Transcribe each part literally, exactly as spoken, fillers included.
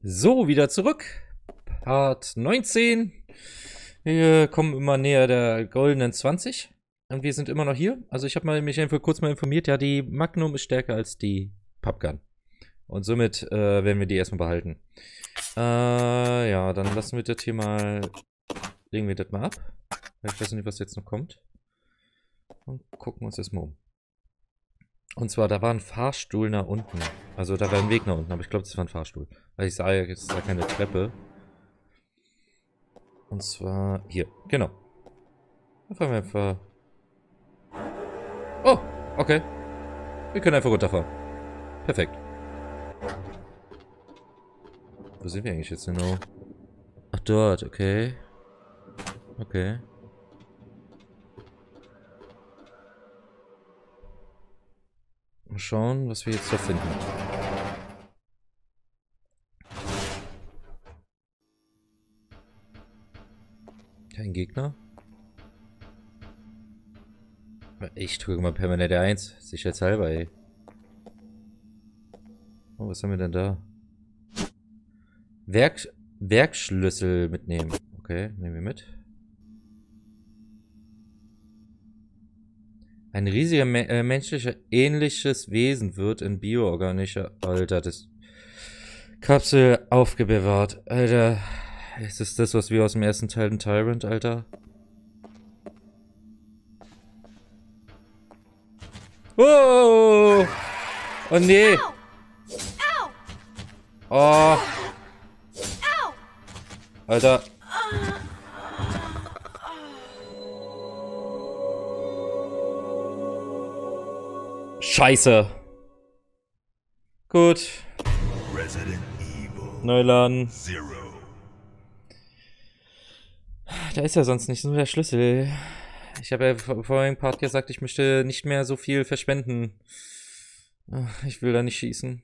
So, wieder zurück. Part neunzehn. Wir kommen immer näher der goldenen zwanzig. Und wir sind immer noch hier. Also ich habe mal, mich einfach kurz mal informiert. Ja, die Magnum ist stärker als die Pumpgun. Und somit äh, werden wir die erstmal behalten. Äh, ja, dann lassen wir das hier mal... Legen wir das mal ab. Ich weiß nicht, was jetzt noch kommt. Und gucken uns das mal um. Und zwar, da war ein Fahrstuhl nach unten. Also da war ein Weg nach unten, aber ich glaube, das war ein Fahrstuhl. Weil ich sah, jetzt ist da keine Treppe. Und zwar hier, genau. Da fahren wir einfach... Oh, okay. Wir können einfach runterfahren. Perfekt. Wo sind wir eigentlich jetzt genau? Ach, dort, okay. Okay. Mal schauen, was wir jetzt da finden. Kein Gegner. Ich drücke mal permanent R eins. Sicherheitshalber, ey. Oh, was haben wir denn da? Werk Werkschlüssel mitnehmen. Okay, nehmen wir mit. Ein riesiger me äh, menschlicher ähnliches Wesen wird in bioorganischer Alter das Kapsel aufbewahrt. Alter, ist das das, was wir aus dem ersten Teil den Tyrant, Alter? Oh! Oh nee! Oh! Alter! Scheiße! Gut. Neuladen. Da ist ja sonst nicht nur der Schlüssel. Ich habe ja vorhin im Part gesagt, ich möchte nicht mehr so viel verschwenden. Ich will da nicht schießen.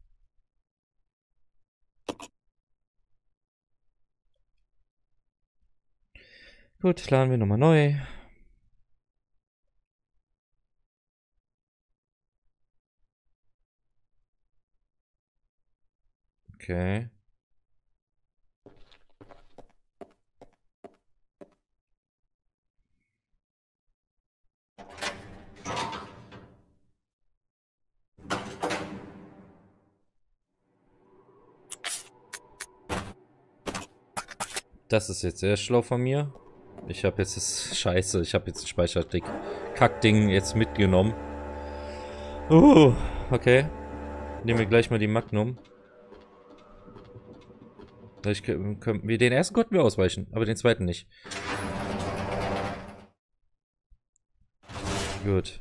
Gut, laden wir nochmal neu. Okay. Das ist jetzt sehr schlau von mir. Ich habe jetzt das Scheiße, ich habe jetzt ein Speicherdick Kackding jetzt mitgenommen. Uh, okay. Nehmen wir gleich mal die Magnum. Ich, können wir, den ersten konnten wir ausweichen, aber den zweiten nicht. Gut.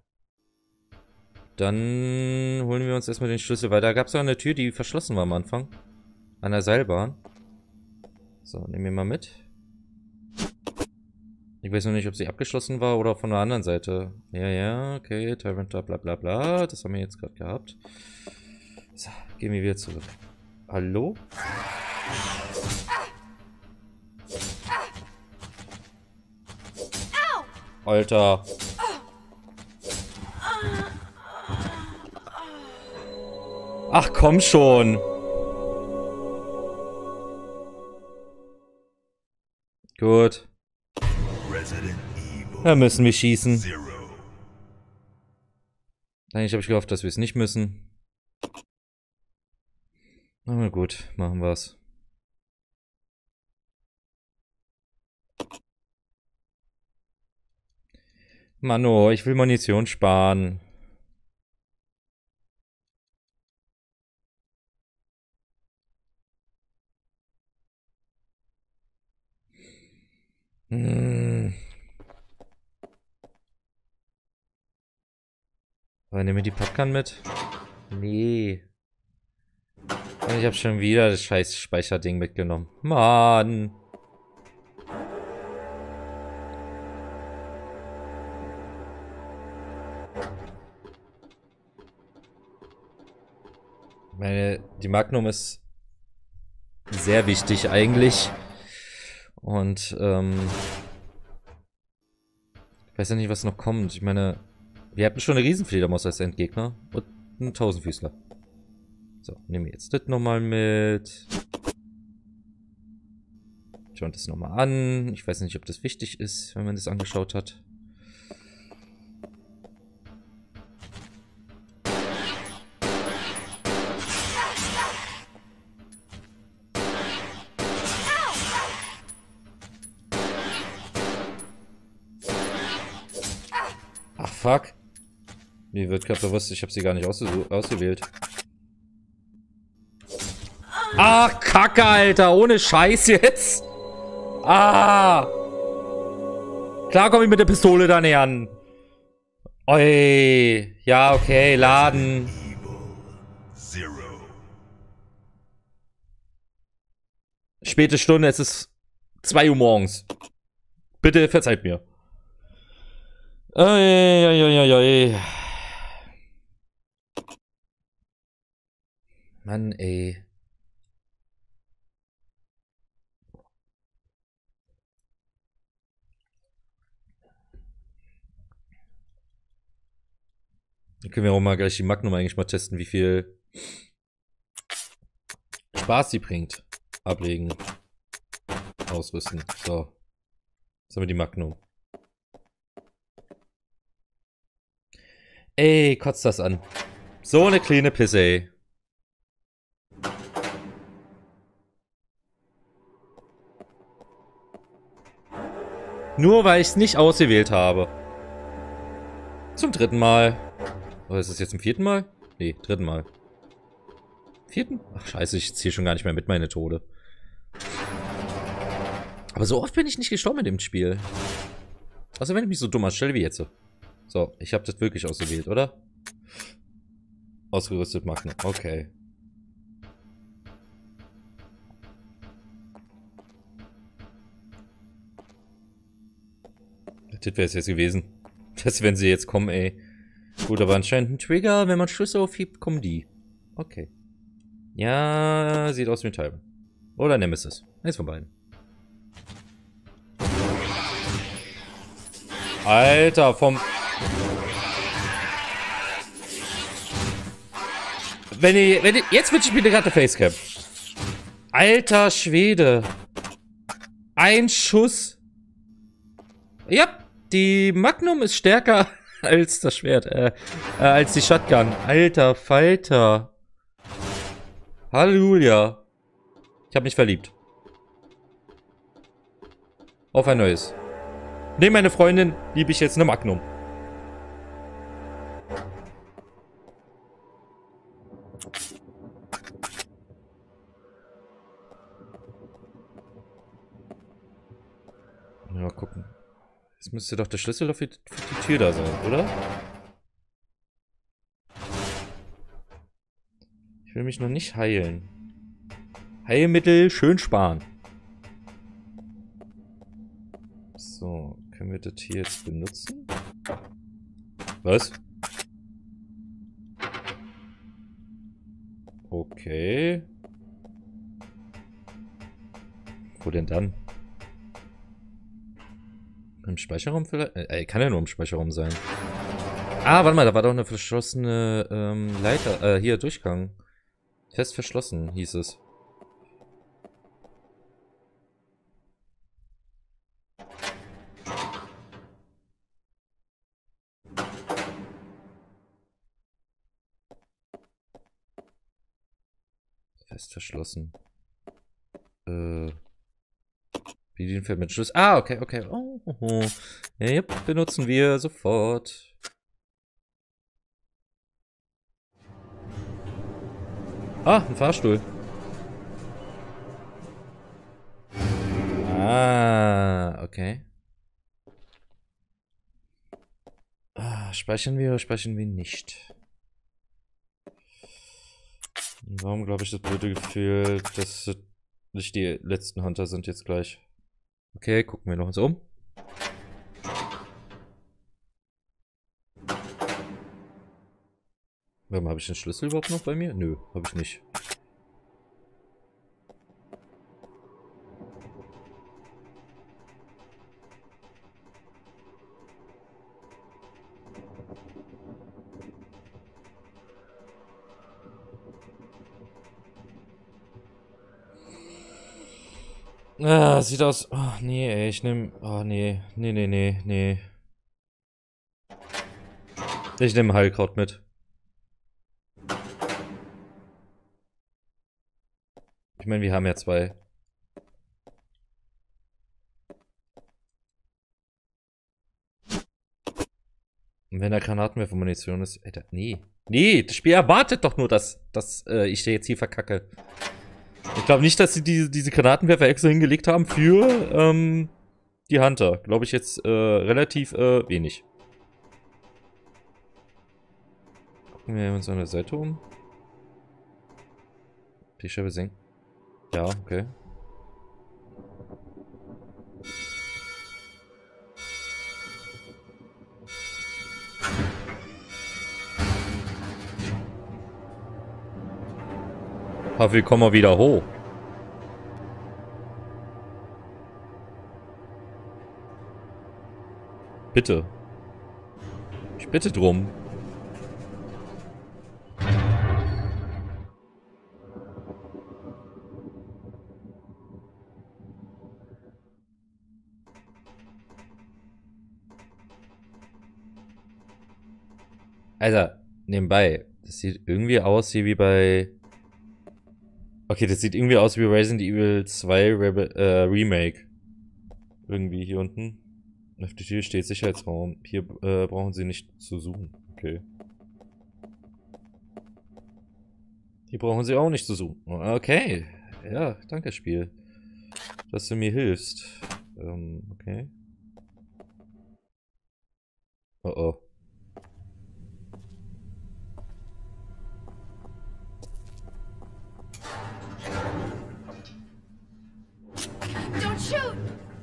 Dann holen wir uns erstmal den Schlüssel, weil da gab es ja eine Tür, die verschlossen war am Anfang. An der Seilbahn. So, nehmen wir mal mit. Ich weiß noch nicht, ob sie abgeschlossen war oder von der anderen Seite. Ja, ja, okay, Tyrant, bla bla bla. Das haben wir jetzt gerade gehabt. So, gehen wir wieder zurück. Hallo? Alter. Ach, komm schon. Gut. Da müssen wir schießen. Eigentlich habe ich gehofft, dass wir es nicht müssen. Na gut, machen wir's. Mano, ich will Munition sparen. Hm. Aber nehmen wir die Pumpgun mit? Nee. Ich habe schon wieder das scheiß Speicherding mitgenommen. Mann. Meine, die Magnum ist sehr wichtig eigentlich. Und, ähm... ich weiß ja nicht, was noch kommt. Ich meine, wir hatten schon eine Riesenfledermaus als Endgegner. Und einen Tausendfüßler. So, nehmen wir jetzt das nochmal mit. Schauen das nochmal an. Ich weiß nicht, ob das wichtig ist, wenn man das angeschaut hat. Ach, fuck. Mir wird gerade bewusst, ich habe sie gar nicht ausge ausgewählt. Ach, Kacke, Alter. Ohne Scheiß jetzt. Ah. Klar komme ich mit der Pistole da näher an. Oi. Ja, okay. Laden. Späte Stunde, es ist zwei Uhr morgens. Bitte verzeiht mir. Oi, oi, oi, oi. Mann, ey. Dann können wir auch mal gleich die Magnum eigentlich mal testen, wie viel Spaß sie bringt. Ablegen. Ausrüsten. So. Jetzt haben wir die Magnum. Ey, kotzt das an. So eine kleine Pisse, ey. Nur weil ich es nicht ausgewählt habe. Zum dritten Mal. Oder ist es jetzt zum vierten Mal? Nee, dritten Mal. Vierten? Ach scheiße, ich zähle schon gar nicht mehr mit meine Tode. Aber so oft bin ich nicht gestorben in dem Spiel. Außer wenn ich mich so dumm anstelle wie jetzt. So, ich habe das wirklich ausgewählt, oder? Ausgerüstet Magnum, okay. Das wäre es jetzt gewesen. Das, wenn sie jetzt kommen, ey. Gut, aber anscheinend ein Trigger, wenn man Schüsse aufhebt, kommen die. Okay. Ja, sieht aus wie ein Teil. Oder Nemesis. Eins von beiden. Alter, vom... Wenn ich... Wenn ich jetzt wünsche ich mir gerade eine Facecam. Alter Schwede. Ein Schuss. Ja, die Magnum ist stärker als das Schwert. Äh, äh, als die Shotgun. Alter Falter. Halleluja. Ich habe mich verliebt. Auf ein neues. Neben meine Freundin liebe ich jetzt eine Magnum. Ja, mal gucken. Jetzt müsste doch der Schlüssel für die, für die Tür da sein, oder? Ich will mich noch nicht heilen. Heilmittel schön sparen. So, können wir das hier jetzt benutzen? Was? Okay. Wo denn dann? Im Speicherraum vielleicht? Äh, kann ja nur im Speicherraum sein. Ah, warte mal, da war doch eine verschlossene ähm, Leiter. Äh, hier, Durchgang. Fest verschlossen, hieß es. Fest verschlossen. Äh. Bedienfeld mit Schlüssel. Ah, okay, okay. Oh, oh, oh. Ja, benutzen wir sofort. Ah, ein Fahrstuhl. Ah, okay. Ah, speichern wir oder speichern wir nicht? Warum glaube ich das blöde Gefühl, dass nicht die letzten Hunter sind jetzt gleich? Okay, gucken wir noch uns um. Warte mal, habe ich den Schlüssel überhaupt noch bei mir? Nö, habe ich nicht. Ah, sieht aus... Oh, nee, ey, ich nehm... Oh, nee. Nee, nee, nee, nee. Ich nehme Heilkraut mit. Ich meine, wir haben ja zwei. Und wenn da Granatenwerfer-Munition ist... Alter, nee. Nee, das Spiel erwartet doch nur, dass, dass äh, ich jetzt hier verkacke. Ich glaube nicht, dass sie diese, diese Granatenwerfer extra hingelegt haben für ähm, die Hunter. Glaube ich jetzt äh, relativ äh, wenig. Gucken wir uns an der Seite um. Die Scheibe senken. Ja, okay. Aber wir kommen mal wieder hoch. Bitte. Ich bitte drum. Alter, nebenbei. Das sieht irgendwie aus hier wie bei... Okay, das sieht irgendwie aus wie Resident Evil zwei Rebe äh, Remake. Irgendwie hier unten. Auf der Tür steht Sicherheitsraum. Hier äh, brauchen sie nicht zu suchen. Okay. Hier brauchen sie auch nicht zu suchen. Okay. Ja, danke Spiel. Dass du mir hilfst. Ähm, okay. Oh oh. Don't shoot!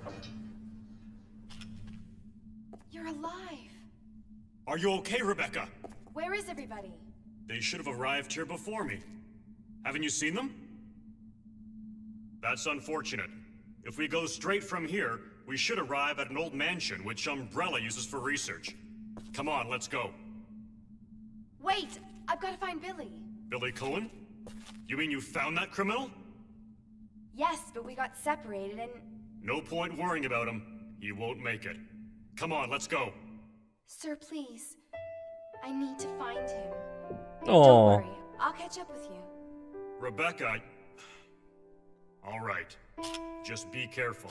You're alive. Are you okay, Rebecca? Where is everybody? They should have arrived here before me. Haven't you seen them? That's unfortunate. If we go straight from here, we should arrive at an old mansion which Umbrella uses for research. Come on, let's go. Wait! I've got to find Billy. Billy Cohen? You mean you found that criminal? Yes, but we got separated and... No point worrying about him. He won't make it. Come on, let's go. Sir, please. I need to find him. Oh. Don't worry. I'll catch up with you. Rebecca... All right. Just be careful.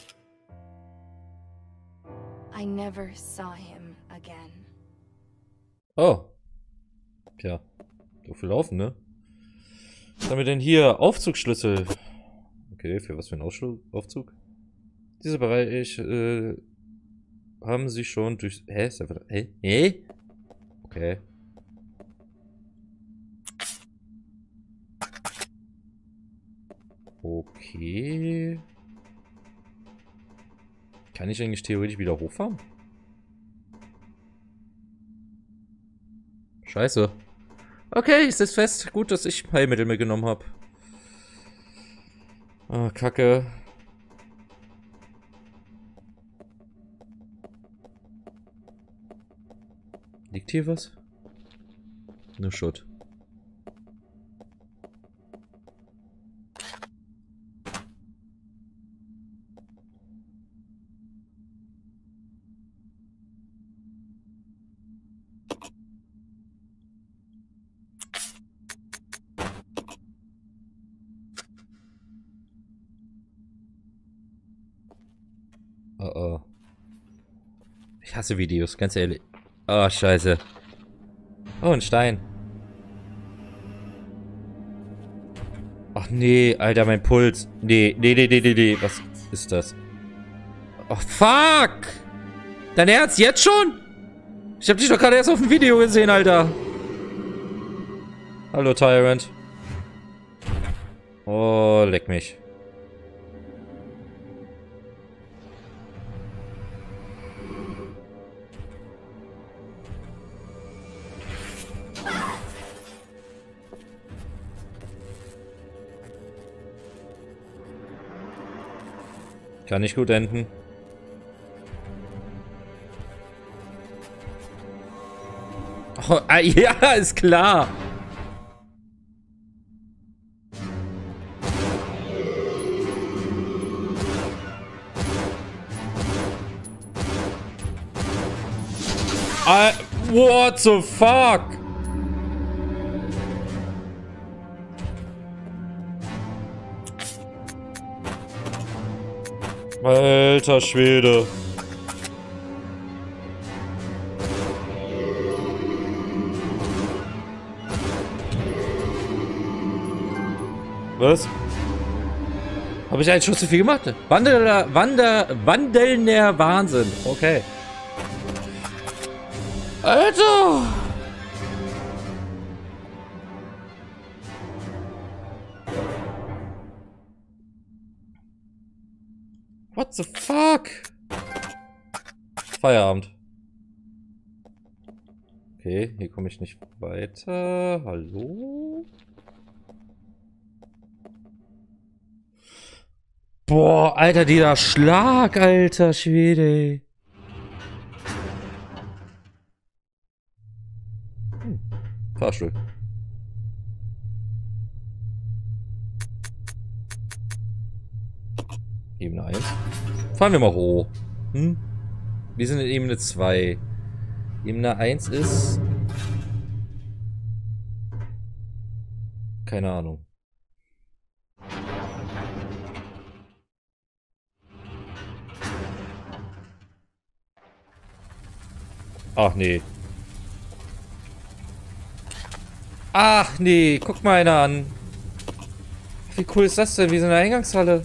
I never saw him again. Oh. Tja. Doof laufen, ne? Was haben wir denn hier? Aufzugschlüssel. Okay, für was für einen Ausschlu Aufzug? Dieser Bereich äh, haben sie schon durch... Hä? Ist einfach... Hä? Hä? Okay. Okay. Kann ich eigentlich theoretisch wieder hochfahren? Scheiße. Okay, ist das fest. Gut, dass ich Heilmittel mitgenommen habe. Ah, Kacke. Liegt hier was? Nur Schutt. Oh oh. Ich hasse Videos, ganz ehrlich. Oh, scheiße. Oh, ein Stein. Ach nee, Alter, mein Puls. Nee, nee, nee, nee, nee, nee. Was ist das? Oh, fuck! Dein Ernst, jetzt schon? Ich hab dich doch gerade erst auf dem Video gesehen, Alter. Hallo, Tyrant. Oh, leck mich. Kann nicht gut enden. Oh, ah, ja, ist klar. I, what the fuck? Alter Schwede. Was? Habe ich einen Schuss zu viel gemacht? Wanderer, Wander, wandelnder Wahnsinn. Okay. Alter! What the fuck? Feierabend. Okay, hier komme ich nicht weiter. Hallo? Boah, Alter, dieser Schlag, alter Schwede. Hm, Fahrstuhl. Ebene eins. Fahren wir mal hoch. Hm? Wir sind in Ebene zwei. Ebene eins ist... Keine Ahnung. Ach nee. Ach nee, guck mal einer an. Wie cool ist das denn? Wir sind in der Eingangshalle.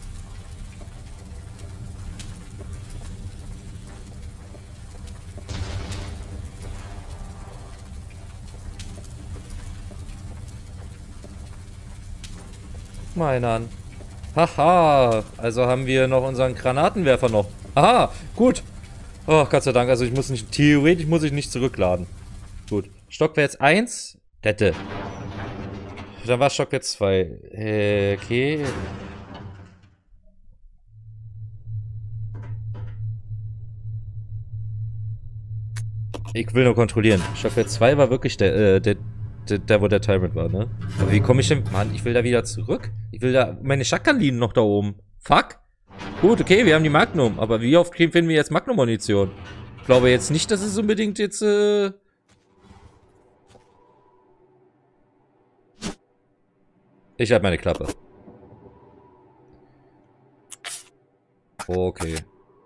Guck mal einer an. Haha, also haben wir noch unseren Granatenwerfer noch. Aha, gut. Oh, Gott sei Dank, also ich muss nicht, theoretisch muss ich nicht zurückladen. Gut. Stockwerk eins, Dette. Dann war Stockwerk zwei. Äh, okay. Ich will nur kontrollieren. Stockwerk zwei war wirklich der, äh, der, der, der, wo der Tyrant war, ne? Aber wie komme ich denn? Mann, ich will da wieder zurück. Ich will da, meine Shotgun liegen noch da oben. Fuck. Gut, okay, wir haben die Magnum, aber wie oft finden wir jetzt Magnum-Munition? Ich glaube jetzt nicht, dass es unbedingt jetzt, äh... Ich hab meine Klappe. Okay.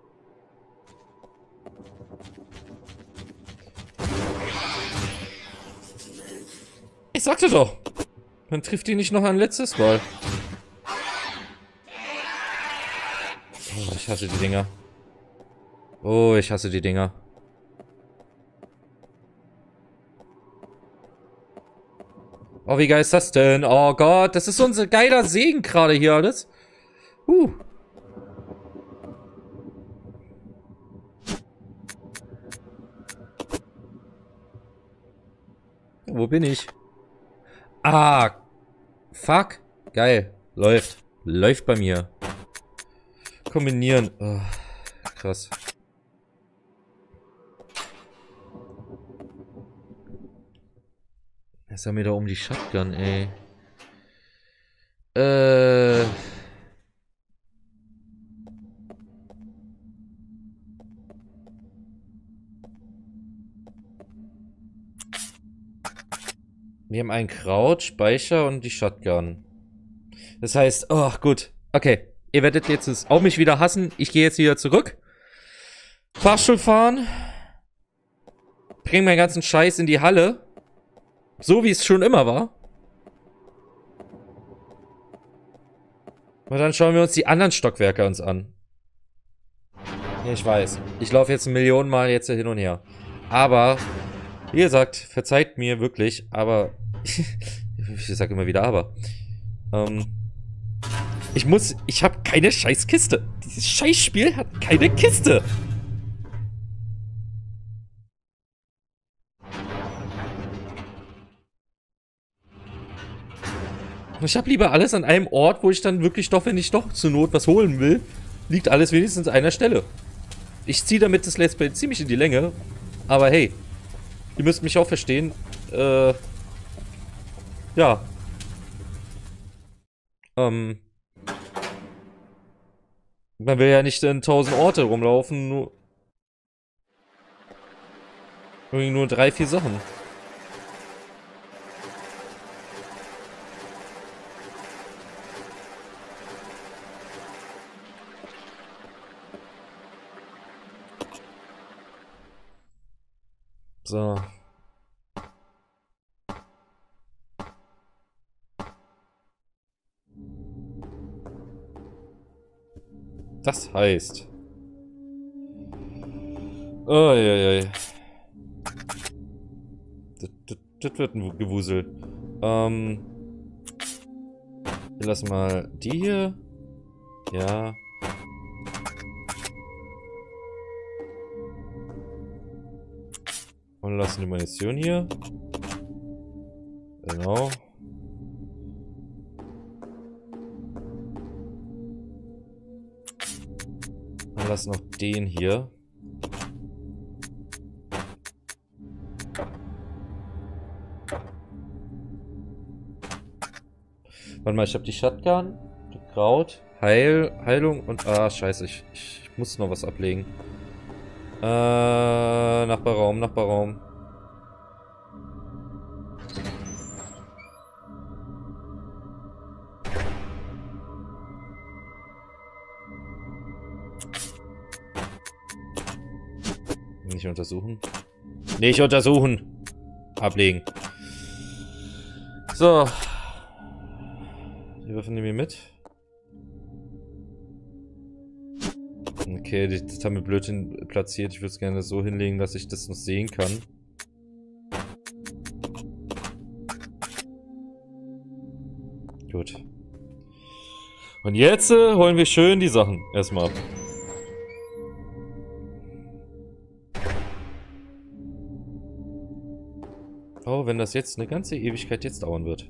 Ich sagte doch. Man trifft ihn nicht noch ein letztes Mal. Oh, ich hasse die Dinger. Oh, ich hasse die Dinger. Oh, wie geil ist das denn? Oh Gott, das ist so ein geiler Segen gerade hier alles. Uh. Wo bin ich? Ah. Fuck. Geil. Läuft. Läuft bei mir. Kombinieren. Oh, krass. Jetzt haben wir da um die Shotgun, ey. Äh. Wir haben ein Kraut, Speicher und die Shotgun. Das heißt, oh, gut. Okay. Ihr werdet jetzt auch mich wieder hassen. Ich gehe jetzt wieder zurück. Fahrstuhl fahren. Bring meinen ganzen Scheiß in die Halle. So wie es schon immer war. Und dann schauen wir uns die anderen Stockwerke uns an. Ja, ich weiß. Ich laufe jetzt Millionen Mal jetzt hin und her. Aber, wie gesagt, verzeiht mir wirklich, aber ich sag immer wieder aber. Ähm, ich muss, ich habe keine scheiß Kiste. Dieses Scheißspiel hat keine Kiste. Ich habe lieber alles an einem Ort, wo ich dann wirklich doch, wenn ich doch zur Not was holen will, liegt alles wenigstens an einer Stelle. Ich ziehe damit das Let's Play ziemlich in die Länge, aber hey, ihr müsst mich auch verstehen, äh, ja, ähm, man will ja nicht in tausend Orte rumlaufen, nur... Irgendwie nur drei, vier Sachen. So. Das heißt. Oh, ja, ja. Das, das, das wird ein Gewusel. Ähm. Wir lassen mal die hier. Ja. Und lassen die Munition hier. Genau. Und lassen noch den hier. Warte mal, ich habe die Shotgun, die Kraut, Heil, Heilung und... Ah, scheiße, ich, ich, ich muss noch was ablegen. Äh, Nachbarraum, Nachbarraum. Nicht untersuchen. Nicht untersuchen! Ablegen. So. Die Waffen nehmen wir mit. Okay, das haben wir blöd hin platziert. Ich würde es gerne so hinlegen, dass ich das noch sehen kann. Gut. Und jetzt äh, holen wir schön die Sachen erstmal ab. Oh, wenn das jetzt eine ganze Ewigkeit jetzt dauern wird.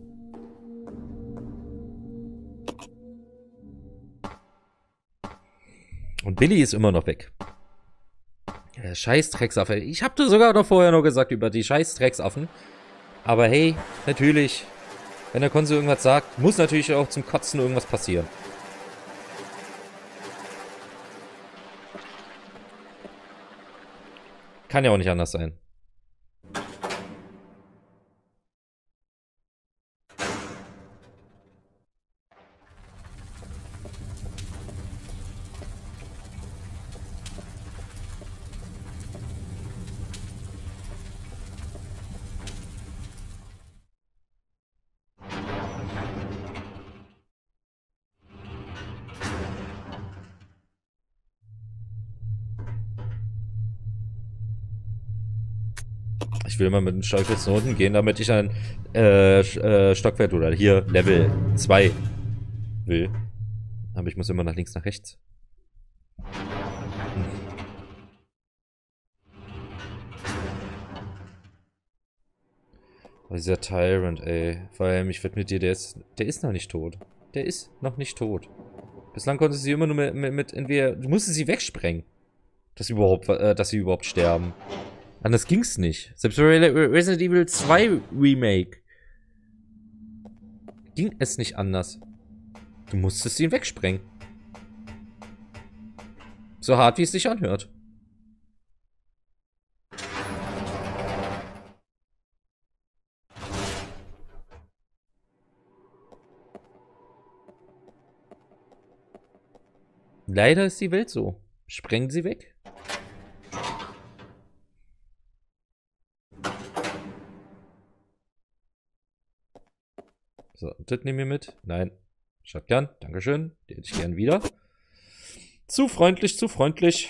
Und Billy ist immer noch weg. Ja, scheiß Drecksaffe. Ich hab dir sogar noch vorher noch gesagt über die scheiß Drecksaffen. Aber hey, natürlich, wenn der Konsul irgendwas sagt, muss natürlich auch zum Kotzen irgendwas passieren. Kann ja auch nicht anders sein. Ich will mal mit dem Stockwerk nach unten gehen, damit ich ein äh, äh, Stockwerk oder hier Level zwei will. Aber ich muss immer nach links, nach rechts. Hm. Oh, dieser Tyrant, ey. Vor allem, ich wette mit dir, der ist, der ist noch nicht tot. Der ist noch nicht tot. Bislang konnte sie immer nur mit, mit, mit entweder, du musstest sie wegsprengen, dass sie überhaupt, äh, dass sie überhaupt sterben. Anders ging's nicht. Selbst bei Resident Evil zwei Remake ging es nicht anders. Du musstest ihn wegsprengen. So hart, wie es sich anhört. Leider ist die Welt so. Sprengen sie weg. So, das nehmen wir mit. Nein. Shotgun, dankeschön. Die hätte ich gern wieder. Zu freundlich, zu freundlich.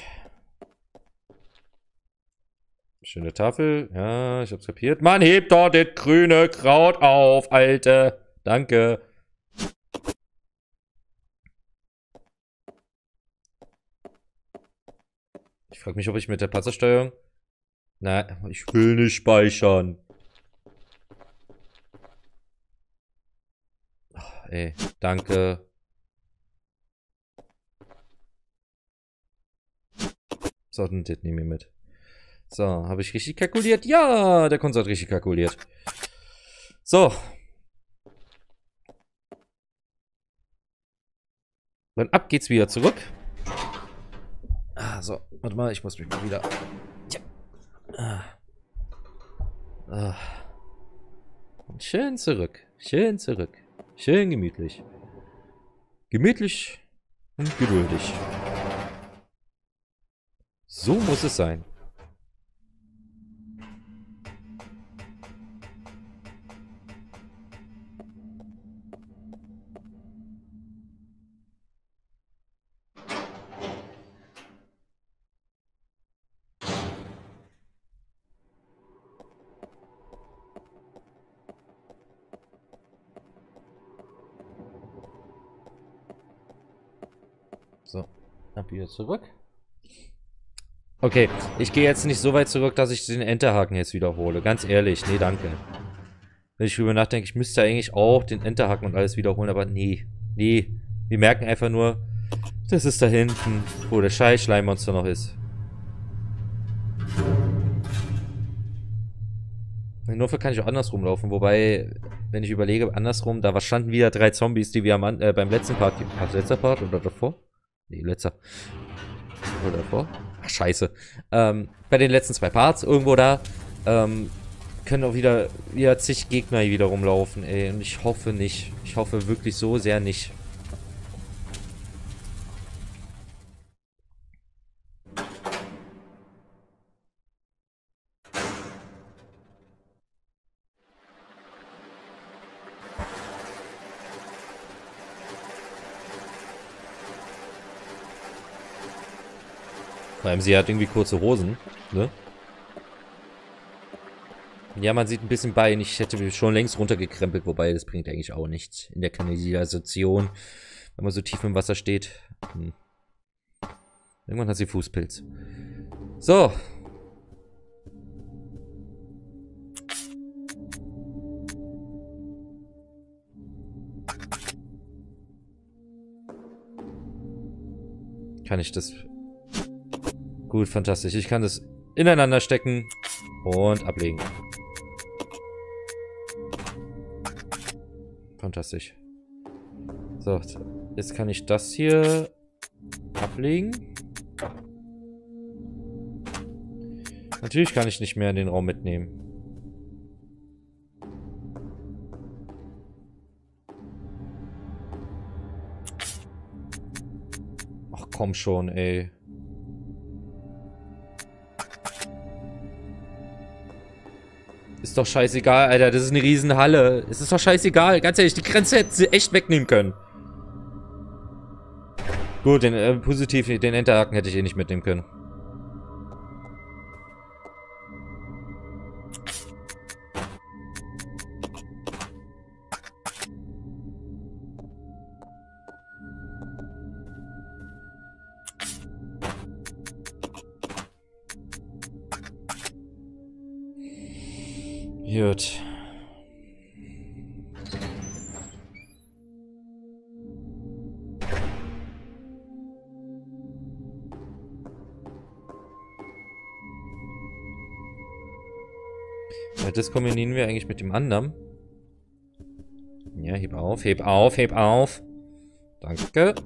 Schöne Tafel. Ja, ich hab's kapiert. Man hebt doch das grüne Kraut auf, Alte. Danke. Ich frage mich, ob ich mit der Panzersteuerung... Nein, ich will nicht speichern. Ey, danke. So, dann das nehmen wir mit. So, habe ich richtig kalkuliert? Ja, der Konsul hat richtig kalkuliert. So. Dann ab geht's wieder zurück. Ah, so, warte mal, ich muss mich mal wieder... Ja. Ah. Ah. Und schön zurück. Schön zurück. Schön gemütlich. Gemütlich und geduldig. So muss es sein. So, ab wieder zurück. Okay, ich gehe jetzt nicht so weit zurück, dass ich den Enterhaken jetzt wiederhole. Ganz ehrlich, nee, danke. Wenn ich drüber nachdenke, ich müsste eigentlich auch den Enterhaken und alles wiederholen, aber nee, nee. Wir merken einfach nur, das ist da hinten, wo der scheiß Schleimmonster noch ist. Nur kann ich auch andersrum laufen, wobei, wenn ich überlege, andersrum, da standen wieder drei Zombies, die wir am, äh, beim letzten Part, ach, letzter Part oder davor? Nee, letzter. Oder davor? Ach, scheiße. Ähm, bei den letzten zwei Parts, irgendwo da, ähm, können auch wieder, wieder zig Gegner hier wieder rumlaufen, ey. Und ich hoffe nicht. Ich hoffe wirklich so sehr nicht. Vor allem, sie hat irgendwie kurze Hosen, ne? Ja, man sieht ein bisschen Bein. Ich hätte schon längst runtergekrempelt, wobei das bringt eigentlich auch nichts in der Kanalisation, wenn man so tief im Wasser steht. Hm. Irgendwann hat sie Fußpilz. So. Kann ich das... Gut, fantastisch. Ich kann das ineinander stecken und ablegen. Fantastisch. So, jetzt kann ich das hier ablegen. Natürlich kann ich nicht mehr in den Raum mitnehmen. Ach komm schon, ey. Ist doch scheißegal, Alter. Das ist eine Riesenhalle. Es ist doch scheißegal. Ganz ehrlich, die Grenze hätten sie echt wegnehmen können. Gut, den äh, positiv, den Enterhaken hätte ich eh nicht mitnehmen können. Gut. Ja, das kombinieren wir eigentlich mit dem anderen. Ja, heb auf, heb auf, heb auf. Danke.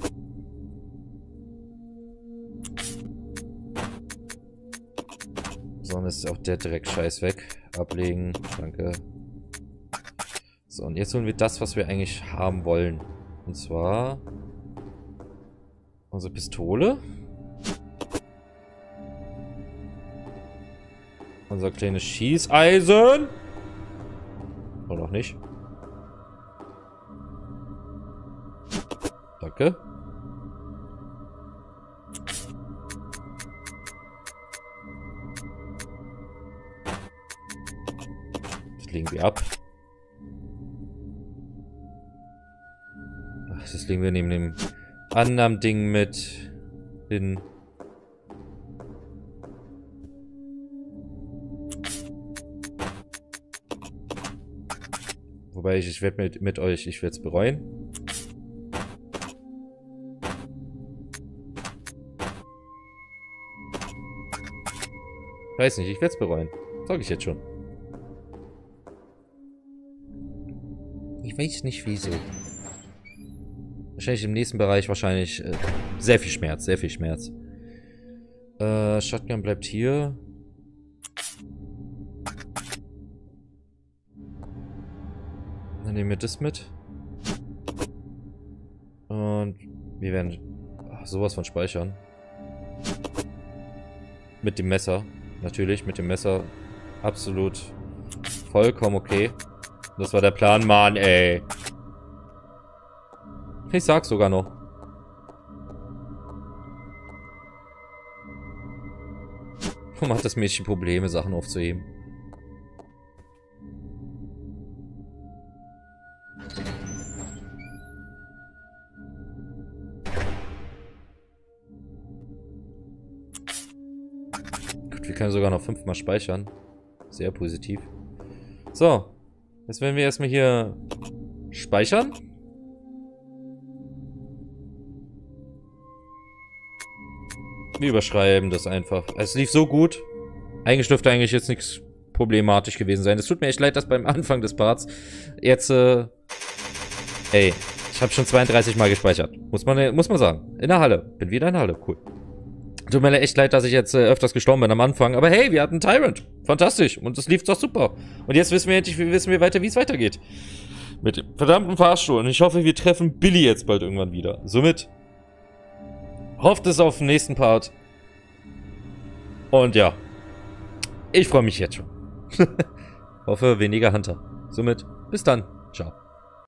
So, und ist auch der Dreckscheiß weg. Ablegen, danke. So, und jetzt holen wir das, was wir eigentlich haben wollen. Und zwar unsere Pistole. Unser kleines Schießeisen. Oder auch nicht. Danke. Legen wir ab. Ach, das legen wir neben dem anderen Ding mit hin. Wobei ich, ich werde mit, mit euch, ich werde es bereuen. Ich weiß nicht, ich werde es bereuen. Sag ich jetzt schon. Ich weiß nicht wieso. Wahrscheinlich im nächsten Bereich wahrscheinlich äh, sehr viel Schmerz, sehr viel Schmerz. Äh, Shotgun bleibt hier. Dann nehmen wir das mit. Und wir werden ach, sowas von speichern. Mit dem Messer. Natürlich, mit dem Messer. Absolut vollkommen okay. Das war der Plan, Mann, ey. Ich sag's sogar noch. Warum hat das Mädchen Probleme, Sachen aufzuheben? Gut, wir können sogar noch fünfmal speichern. Sehr positiv. So. Jetzt werden wir erstmal hier speichern. Wir überschreiben das einfach. Es lief so gut. Eigentlich dürfte eigentlich jetzt nichts problematisch gewesen sein. Es tut mir echt leid, dass beim Anfang des Parts jetzt, äh, ey, ich habe schon zweiunddreißig Mal gespeichert. Muss man, muss man sagen. In der Halle. Bin wieder in der Halle. Cool. Tut mir echt leid, dass ich jetzt äh, öfters gestorben bin am Anfang. Aber hey, wir hatten Tyrant. Fantastisch. Und das lief doch super. Und jetzt wissen wir endlich, wissen wir weiter, wie es weitergeht. Mit dem verdammten Fahrstuhl. Und ich hoffe, wir treffen Billy jetzt bald irgendwann wieder. Somit hofft es auf den nächsten Part. Und ja. Ich freue mich jetzt schon. Hoffe, weniger Hunter. Somit, bis dann.